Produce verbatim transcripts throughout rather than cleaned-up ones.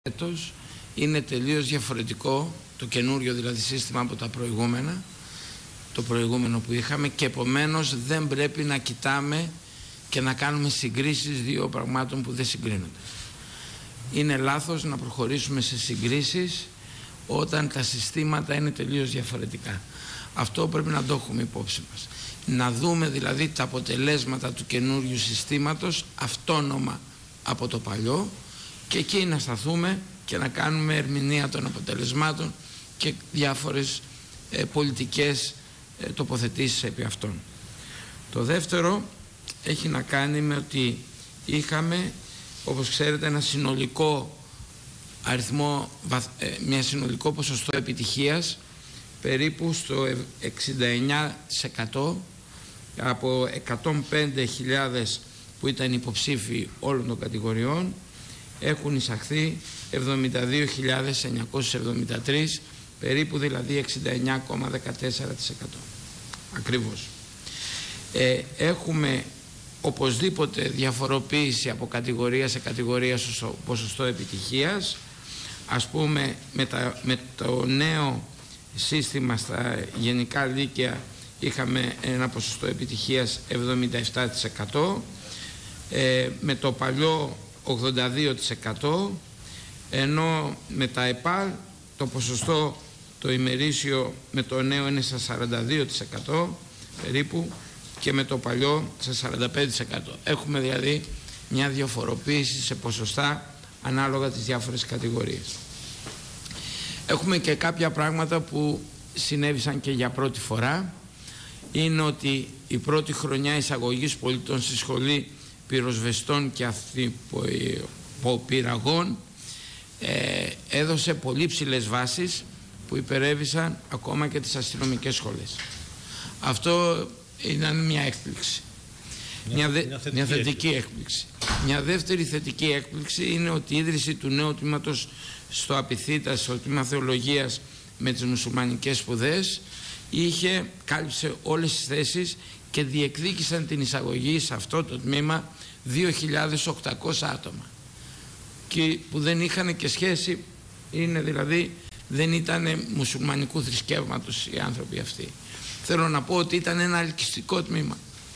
έτος είναι τελείως διαφορετικό, το καινούριο δηλαδή σύστημα, από τα προηγούμενα, το προηγούμενο που είχαμε, και επομένως δεν πρέπει να κοιτάμε και να κάνουμε συγκρίσεις δύο πραγμάτων που δεν συγκρίνονται. Είναι λάθος να προχωρήσουμε σε συγκρίσεις όταν τα συστήματα είναι τελείως διαφορετικά. Αυτό πρέπει να το έχουμε υπόψη μας. Να δούμε δηλαδή τα αποτελέσματα του καινούριου συστήματος αυτόνομα από το παλιό και εκεί να σταθούμε και να κάνουμε ερμηνεία των αποτελεσμάτων και διάφορες ε, πολιτικές ε, τοποθετήσεις επί αυτών. Το δεύτερο έχει να κάνει με ότι είχαμε, όπως ξέρετε, ένα συνολικό αριθμό, ε, μια συνολικό ποσοστό επιτυχίας περίπου στο εξήντα εννιά τοις εκατό από εκατόν πέντε χιλιάδες που ήταν υποψήφοι όλων των κατηγοριών. Έχουν εισαχθεί εβδομήντα δύο χιλιάδες εννιακόσιες εβδομήντα τρεις, περίπου δηλαδή εξήντα εννιά κόμμα δεκατέσσερα τοις εκατό ακριβώς. Ε, έχουμε οπωσδήποτε διαφοροποίηση από κατηγορία σε κατηγορία στο ποσοστό επιτυχίας. Ας πούμε με, τα, με το νέο σύστημα στα γενικά λύκεια είχαμε ένα ποσοστό επιτυχίας εβδομήντα επτά τοις εκατό, ε, με το παλιό ογδόντα δύο τοις εκατό, ενώ με τα ΕΠΑΛ το ποσοστό το ημερήσιο με το νέο είναι στα σαράντα δύο τοις εκατό περίπου και με το παλιό στα σαράντα πέντε τοις εκατό. Έχουμε δηλαδή μια διαφοροποίηση σε ποσοστά ανάλογα τις διάφορες κατηγορίες. Έχουμε και κάποια πράγματα που συνέβησαν και για πρώτη φορά. Είναι ότι η πρώτη χρονιά εισαγωγής πολιτών στη σχολή πυροσβεστών και αυθυποπυραγών ε, έδωσε πολύ ψηλές βάσεις που υπερέβησαν ακόμα και τις αστυνομικές σχολές. Αυτό είναι μια έκπληξη. Μια, μια, δε, μια θετική, μια θετική έκπληξη. Μια δεύτερη θετική έκπληξη είναι ότι η ίδρυση του νέου τμήματος στο Απιθύτα, στο τμήμα θεολογίας με τις μουσουλμανικές σπουδές, είχε, κάλυψε όλες τις θέσεις και διεκδίκησαν την εισαγωγή σε αυτό το τμήμα δύο χιλιάδες οκτακόσια άτομα και που δεν είχαν και σχέση, είναι δηλαδή δεν ήταν μουσουλμανικού θρησκεύματος οι άνθρωποι αυτοί. Θέλω να πω ότι ήταν ένα ελκυστικό τμήμα.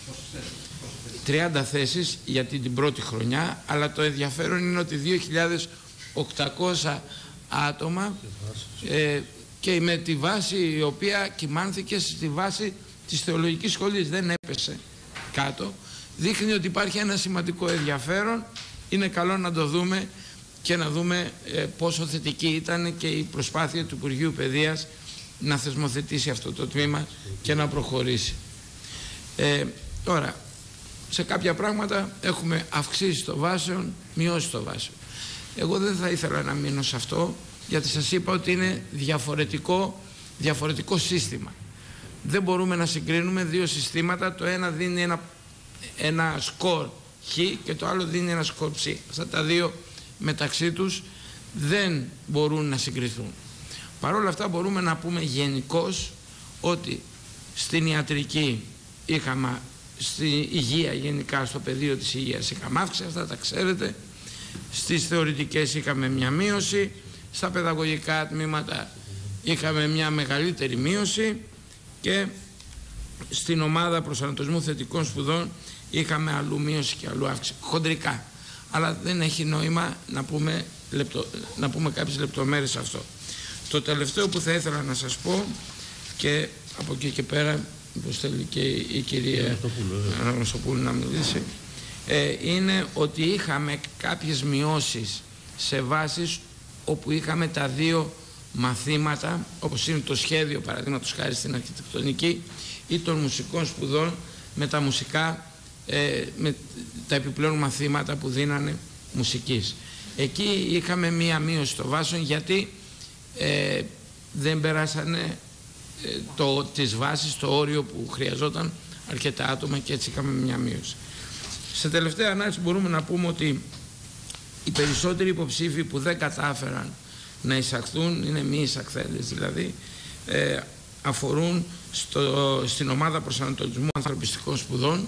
τριάντα θέσεις για την πρώτη χρονιά, αλλά το ενδιαφέρον είναι ότι δύο χιλιάδες οκτακόσια άτομα ε, και με τη βάση η οποία κυμάνθηκε στη βάση της θεολογικής σχολής, δεν έπεσε κάτω. Δείχνει ότι υπάρχει ένα σημαντικό ενδιαφέρον. Είναι καλό να το δούμε και να δούμε ε, πόσο θετική ήταν και η προσπάθεια του Υπουργείου Παιδείας να θεσμοθετήσει αυτό το τμήμα και να προχωρήσει. Ε, τώρα, σε κάποια πράγματα έχουμε αυξήσει το βάσεων, μειώσει το βάσεων. Εγώ δεν θα ήθελα να μείνω σε αυτό, γιατί σας είπα ότι είναι διαφορετικό, διαφορετικό σύστημα. Δεν μπορούμε να συγκρίνουμε δύο συστήματα, το ένα δίνει ένα, ένα σκορ χ και το άλλο δίνει ένα σκορ ψ. Αυτά τα δύο μεταξύ τους δεν μπορούν να συγκριθούν. Παρ' όλα αυτά μπορούμε να πούμε γενικώς ότι στην ιατρική είχαμε, στην υγεία γενικά, στο πεδίο της υγείας είχαμε αύξηση, αυτά τα ξέρετε. Στις θεωρητικές είχαμε μια μείωση, στα παιδαγωγικά τμήματα είχαμε μια μεγαλύτερη μείωση και στην ομάδα προσανατολισμού θετικών σπουδών είχαμε αλλού μείωση και αλλού αύξηση, χοντρικά. Αλλά δεν έχει νόημα να πούμε, λεπτο, να πούμε κάποιες λεπτομέρειες σε αυτό. Το τελευταίο που θα ήθελα να σας πω, και από εκεί και πέρα, όπως θέλει και η κυρία Αναγνωστοπούλου να μιλήσει, ε, είναι ότι είχαμε κάποιες μειώσεις σε βάσεις όπου είχαμε τα δύο μαθήματα, όπως είναι το σχέδιο παραδείγματος χάρη στην αρχιτεκτονική ή των μουσικών σπουδών με τα μουσικά, ε, με τα επιπλέον μαθήματα που δίνανε μουσικής. Εκεί είχαμε μία μείωση των βάσεων γιατί ε, δεν περάσανε ε, το, τις βάσεις, το όριο που χρειαζόταν αρκετά άτομα και έτσι είχαμε μία μείωση. Σε τελευταία ανάλυση μπορούμε να πούμε ότι οι περισσότεροι υποψήφοι που δεν κατάφεραν να εισαχθούν, είναι μη εισαχθέντες δηλαδή, ε, αφορούν στο, στην ομάδα προσανατολισμού ανθρωπιστικών σπουδών,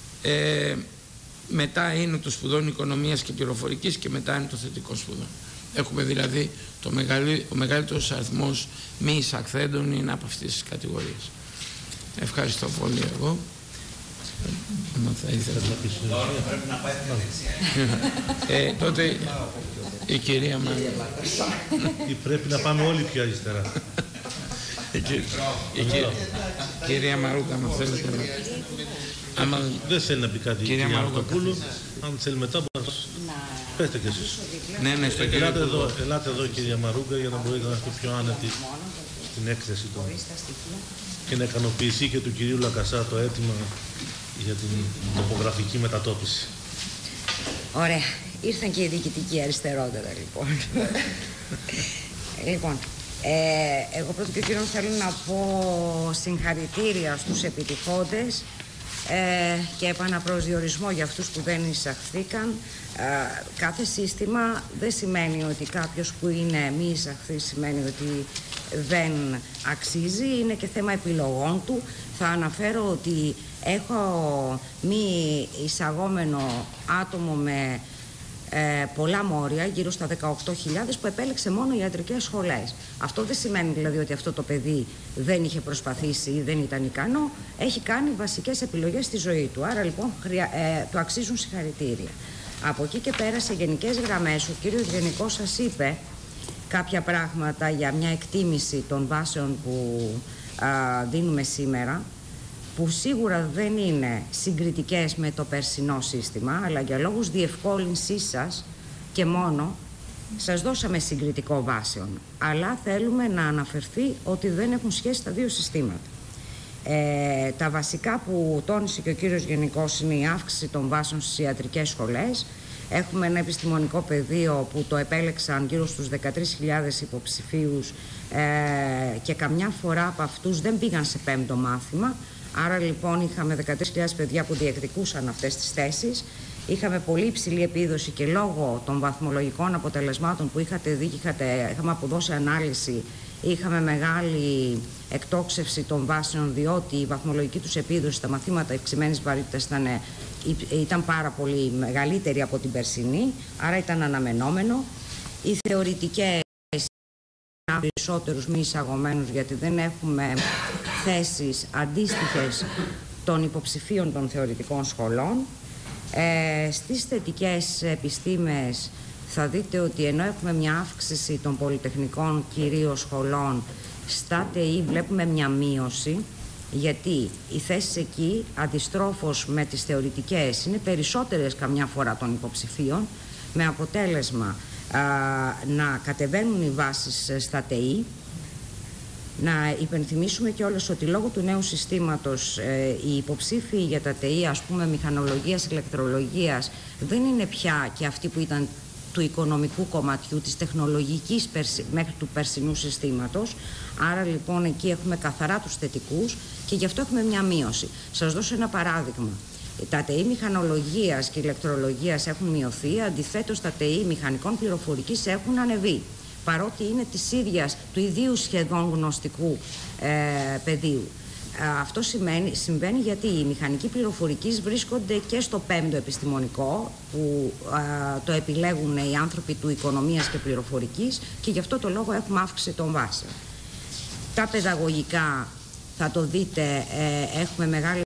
ε, μετά είναι το σπουδών οικονομίας και πληροφορικής και μετά είναι το θετικό σπουδών. Έχουμε δηλαδή το μεγαλύ, ο μεγαλύτερος αριθμός μη εισαχθέντων είναι από αυτές τις κατηγορίες. Ευχαριστώ πολύ εγώ. Θα ήθελα. Πρέπει να πάει πιο ε, τότε η κυρία Μαρούγα. Ή πρέπει να πάμε όλοι πιο αριστερά. η, η, η, κυρία Μαρούγα, αν θέλετε να... Άμα... Δεν θέλει να πει κάτι η κυρία Μαρούγα. Αν θέλει μετά μπορεί να πέστε κι εσείς. Ναι, ναι, στο ελάτε, εδώ, ελάτε εδώ κυρία Μαρούγα για να μπορείτε να είστε πιο άνετοι στην έκθεση του και να ικανοποιηθεί και του κυρίου Λακασά το αίτημα για την τοπογραφική μετατόπιση. Ωραία. Ήρθαν και οι διοικητικοί αριστερότερα, λοιπόν. λοιπόν, ε, εγώ πρώτα και κύριον θέλω να πω συγχαρητήρια στους επιτυχώντες ε, και επαναπροσδιορισμό για αυτούς που δεν εισαχθήκαν. Ε, κάθε σύστημα δεν σημαίνει ότι κάποιος που είναι μη εισαχθή σημαίνει ότι δεν αξίζει, είναι και θέμα επιλογών του. Θα αναφέρω ότι έχω μη εισαγόμενο άτομο με ε, πολλά μόρια, γύρω στα δεκαοκτώ χιλιάδες, που επέλεξε μόνο ιατρικές σχολές. Αυτό δεν σημαίνει δηλαδή ότι αυτό το παιδί δεν είχε προσπαθήσει ή δεν ήταν ικανό. Έχει κάνει βασικές επιλογές στη ζωή του. Άρα λοιπόν χρεια... ε, του αξίζουν συγχαρητήρια. Από εκεί και πέρα, σε γενικές γραμμές, ο κύριος Γενικός σας είπε κάποια πράγματα για μια εκτίμηση των βάσεων που α, δίνουμε σήμερα, που σίγουρα δεν είναι συγκριτικές με το περσινό σύστημα, αλλά για λόγους διευκόλυνσής σας και μόνο σας δώσαμε συγκριτικό βάσεων. Αλλά θέλουμε να αναφερθεί ότι δεν έχουν σχέση τα δύο συστήματα. Ε, τα βασικά που τόνισε και ο κύριος Γενικός είναι η αύξηση των βάσεων στις ιατρικές σχολές. Έχουμε ένα επιστημονικό πεδίο που το επέλεξαν γύρω στους δεκατρείς χιλιάδες υποψηφίους ε, και καμιά φορά από αυτούς δεν πήγαν σε πέμπτο μάθημα. Άρα λοιπόν είχαμε δεκατρείς χιλιάδες παιδιά που διεκδικούσαν αυτές τις θέσεις. Είχαμε πολύ υψηλή επίδοση και λόγω των βαθμολογικών αποτελεσμάτων που είχατε δει και είχατε, είχαμε αποδώσει ανάλυση, είχαμε μεγάλη εκτόξευση των βάσεων, διότι η βαθμολογική τους επίδοση στα μαθήματα υψημένης βαρύτητας ήταν, ήταν πάρα πολύ μεγαλύτερη από την περσινή, άρα ήταν αναμενόμενο. Οι θεωρητικές περισσότερους μη εισαγωμένους, γιατί δεν έχουμε θέσεις αντίστοιχες των υποψηφίων των θεωρητικών σχολών. Ε, στις θετικές επιστήμες θα δείτε ότι ενώ έχουμε μια αύξηση των πολυτεχνικών κυρίως σχολών, στα ΤΕΗ βλέπουμε μια μείωση, γιατί οι θέσεις εκεί αντιστρόφως με τις θεωρητικές είναι περισσότερες καμιά φορά των υποψηφίων, με αποτέλεσμα α, να κατεβαίνουν οι βάσεις στα ΤΕΗ. Να υπενθυμίσουμε κιόλας ότι λόγω του νέου συστήματος ε, οι υποψήφοι για τα ΤΕΗ, ας πούμε μηχανολογίας, ηλεκτρολογίας, δεν είναι πια και αυτοί που ήταν του οικονομικού κομματιού, της τεχνολογικής μέχρι του περσινού συστήματος. Άρα λοιπόν εκεί έχουμε καθαρά τους θετικούς και γι' αυτό έχουμε μια μείωση. Σας δώσω ένα παράδειγμα. Τα ΤΕΗ μηχανολογίας και ηλεκτρολογίας έχουν μειωθεί, αντιθέτως τα ΤΕΗ μηχανικών πληροφορικής έχουν ανεβεί, παρότι είναι της ίδιας, του ιδίου σχεδόν γνωστικού ε, πεδίου. Ε, αυτό σημαίνει, συμβαίνει γιατί οι μηχανικοί πληροφορικής βρίσκονται και στο πέμπτο επιστημονικό, που ε, το επιλέγουν οι άνθρωποι του οικονομίας και πληροφορικής, και γι' αυτό το λόγο έχουμε αύξηση των βάσεων. Τα παιδαγωγικά, θα το δείτε, ε, έχουμε μεγάλη,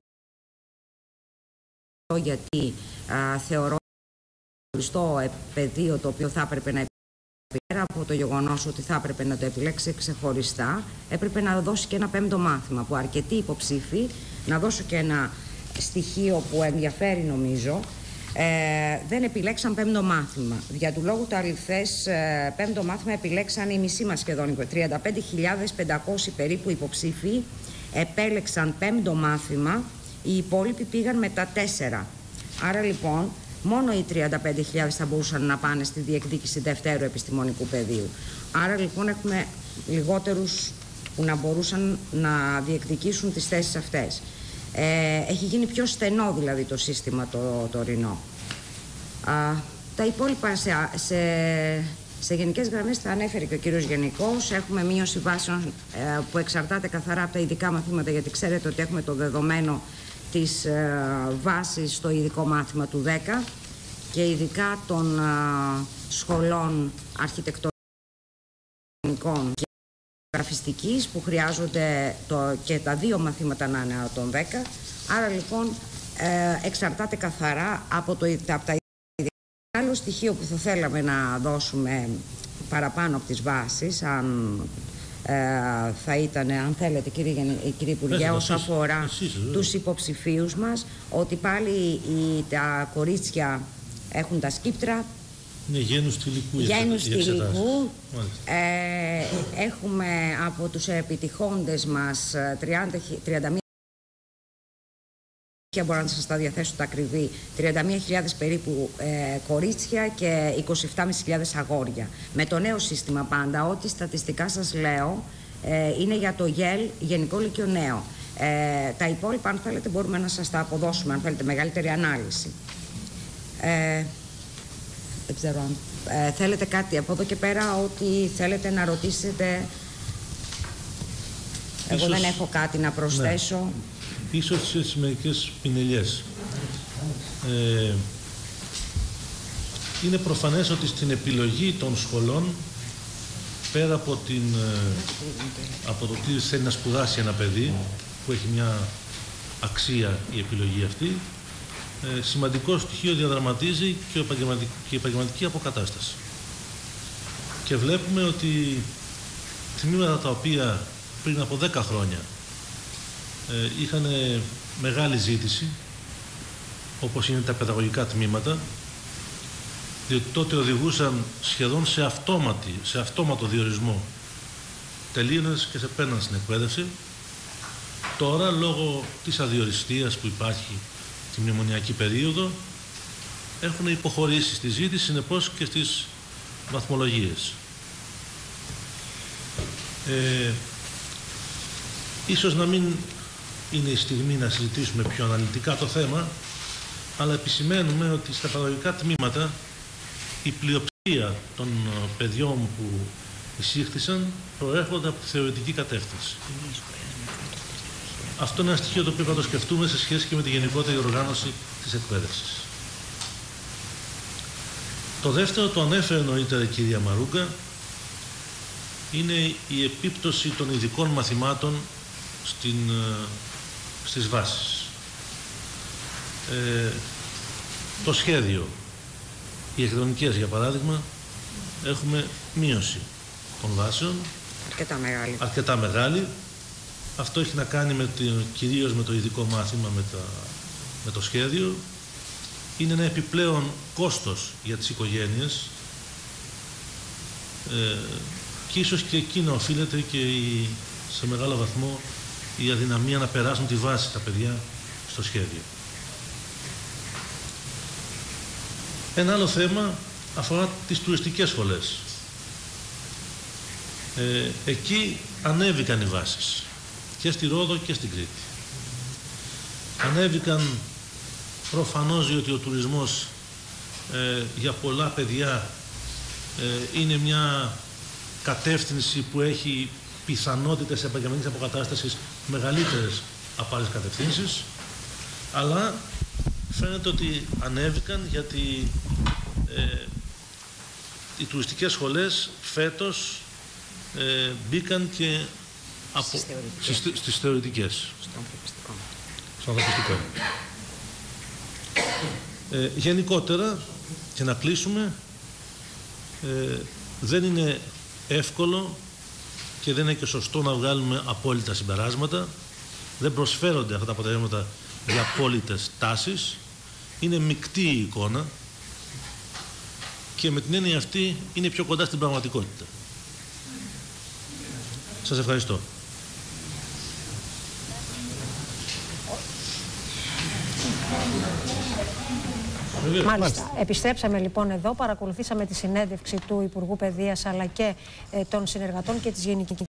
γιατί ε, θεωρώ το πεδίο το οποίο θα έπρεπε να πέρα από το γεγονός ότι θα έπρεπε να το επιλέξει ξεχωριστά, έπρεπε να δώσει και ένα πέμπτο μάθημα, που αρκετοί υποψήφοι, να δώσω και ένα στοιχείο που ενδιαφέρει νομίζω, ε, δεν επιλέξαν πέμπτο μάθημα. Για του λόγου το αληθές, ε, πέμπτο μάθημα επιλέξαν οι μισοί μας σχεδόν, τριάντα πέντε χιλιάδες πεντακόσιοι περίπου υποψήφοι επέλεξαν πέμπτο μάθημα, οι υπόλοιποι πήγαν με τα τέσσερα. Άρα λοιπόν μόνο οι τριάντα πέντε χιλιάδες θα μπορούσαν να πάνε στη διεκδίκηση δευτέρου επιστημονικού πεδίου. Άρα λοιπόν έχουμε λιγότερους που να μπορούσαν να διεκδικήσουν τις θέσεις αυτές. Ε, έχει γίνει πιο στενό δηλαδή το σύστημα το τωρινό. Α, τα υπόλοιπα σε, σε, σε γενικές γραμμές θα ανέφερε και ο κύριος Γενικός. Έχουμε μείωση βάσεων ε, που εξαρτάται καθαρά από τα ειδικά μαθήματα, γιατί ξέρετε ότι έχουμε το δεδομένο της ε, βάσης στο ειδικό μάθημα του δέκα, και και ειδικά των α, σχολών αρχιτεκτονικών και γραφιστικής που χρειάζονται το, και τα δύο μαθήματα να είναι από τον δέκα. Άρα λοιπόν ε, εξαρτάται καθαρά από, το, από τα ίδια. Άλλο στοιχείο που θα θέλαμε να δώσουμε παραπάνω από τις βάσεις, αν ε, θα ήταν, αν θέλετε κύριε, κύριε Υπουργέ, όσο αφορά εσείς, τους υποψηφίους μας, ότι πάλι οι, τα κορίτσια έχουν τα σκύπτρα. Είναι γένους θηλυκού. Γένους θηλυκού. Ε, έχουμε από τους επιτυχώντες μας τριάντα μία, μπορώ να σας τα διαθέσω τα ακριβή, τριάντα μία χιλιάδες περίπου ε, κορίτσια και είκοσι επτά χιλιάδες αγόρια. Με το νέο σύστημα πάντα, ό,τι στατιστικά σας λέω ε, είναι για το ΓΕΛ, Γενικό Λύκειο Νέο. Ε, τα υπόλοιπα, αν θέλετε, μπορούμε να σας τα αποδώσουμε, αν θέλετε μεγαλύτερη ανάλυση. Ε, δεν ξέρω αν ε, θέλετε κάτι από εδώ και πέρα, ότι θέλετε να ρωτήσετε. Εγώ ίσως, δεν έχω κάτι να προσθέσω. Ναι. Ίσως στις μερικές πινελιές. Ε, είναι προφανές ότι στην επιλογή των σχολών, πέρα από, την, από το τι θέλει να σπουδάσει ένα παιδί, που έχει μια αξία η επιλογή αυτή, ε, σημαντικό στοιχείο διαδραματίζει και, επαγγελματική, και η επαγγελματική αποκατάσταση. Και βλέπουμε ότι τμήματα τα οποία πριν από δέκα χρόνια ε, είχαν μεγάλη ζήτηση, όπως είναι τα παιδαγωγικά τμήματα, διότι τότε οδηγούσαν σχεδόν σε, αυτόματη, σε αυτόματο διορισμό. Τελείωνες και σε παίρναν στην εκπαίδευση. Τώρα, λόγω της αδιοριστίας που υπάρχει τη μνημονιακή περίοδο, έχουν υποχωρήσει στη ζήτηση, συνεπώς και στις βαθμολογίες. Ε, ίσως να μην είναι η στιγμή να συζητήσουμε πιο αναλυτικά το θέμα, αλλά επισημαίνουμε ότι στα παιδαγωγικά τμήματα η πλειοψηφία των παιδιών που εισήχθησαν προέρχονται από τη θεωρητική κατεύθυνση. Αυτό είναι ένα στοιχείο το οποίο θα το σκεφτούμε σε σχέση και με τη γενικότερη οργάνωση της εκπαίδευσης. Το δεύτερο, το ανέφερε νωρίτερα η κυρία Μαρούγκα, είναι η επίπτωση των ειδικών μαθημάτων στην, στις βάσεις. Ε, το σχέδιο, οι εκδρομικές για παράδειγμα, έχουμε μείωση των βάσεων. Αρκετά μεγάλη. Αρκετά μεγάλη. Αυτό έχει να κάνει με το, κυρίως με το ειδικό μάθημα, με, τα, με το σχέδιο. Είναι ένα επιπλέον κόστος για τις οικογένειες ε, και ίσως και εκεί να οφείλεται και η, σε μεγάλο βαθμό η αδυναμία να περάσουν τη βάση τα παιδιά στο σχέδιο. Ένα άλλο θέμα αφορά τις τουριστικές σχολές. Ε, εκεί ανέβηκαν οι βάσεις και στη Ρόδο και στην Κρήτη. Ανέβηκαν προφανώς διότι ο τουρισμός ε, για πολλά παιδιά ε, είναι μια κατεύθυνση που έχει πιθανότητες επαγγελματικής αποκατάστασης μεγαλύτερες από άλλες κατευθύνσεις, αλλά φαίνεται ότι ανέβηκαν γιατί ε, οι τουριστικές σχολές φέτος ε, μπήκαν και από, στις θεωρητικές. Στις, στις θεωρητικές. Στο ανθρωπιστικό. Στο ανθρωπιστικό. Ε, γενικότερα, και να κλείσουμε, ε, δεν είναι εύκολο και δεν είναι και σωστό να βγάλουμε απόλυτα συμπεράσματα. Δεν προσφέρονται αυτά τα αποτελέσματα για απόλυτες τάσεις. Είναι μεικτή η εικόνα και με την έννοια αυτή είναι πιο κοντά στην πραγματικότητα. Σας ευχαριστώ. Μάλιστα. Επιστρέψαμε λοιπόν εδώ, παρακολουθήσαμε τη συνέντευξη του Υπουργού Παιδείας αλλά και ε, των συνεργατών και της Γενικής